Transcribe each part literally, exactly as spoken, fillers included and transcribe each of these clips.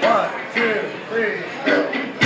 One, two, three, go.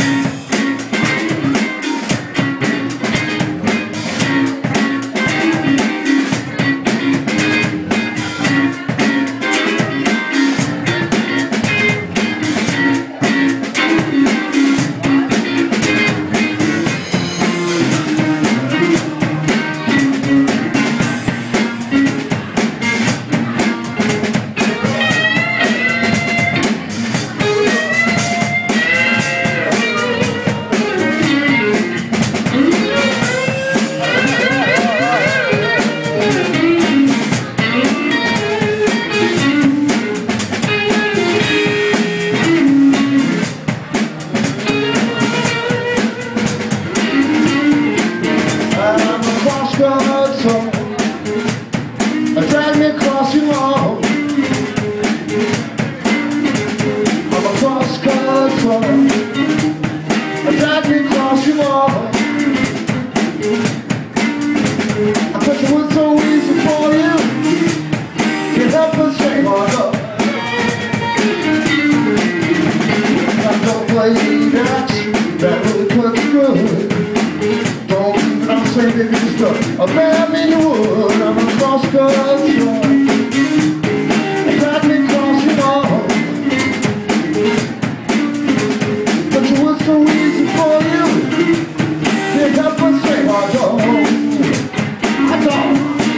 Drag me across your wall. I'm a crosscut song. Drag me across your wall. I thought it was so easy for you. Can't help but say, oh no. I don't play that. That really cuts good. Don't leave it, I'm saying baby, just stuck. A bam in the wood. I'm a crosscut song. Drag me across your wall. But it was so easy for you. Can't help but say, oh no. I don't.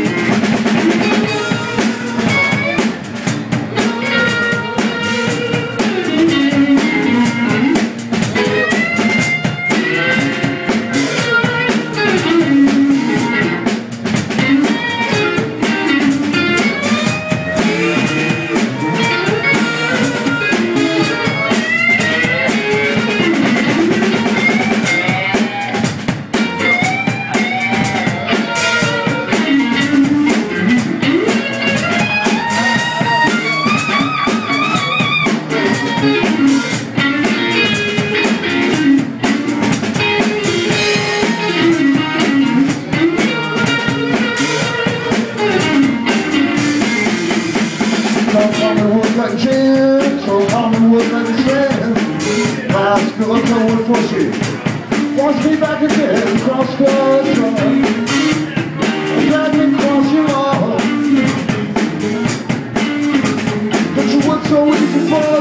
So Hollywood like gin, so Hollywood like a stand. High school going for shit. Wants me back again, crosscut song. Drag me across your wall. But you were so easy for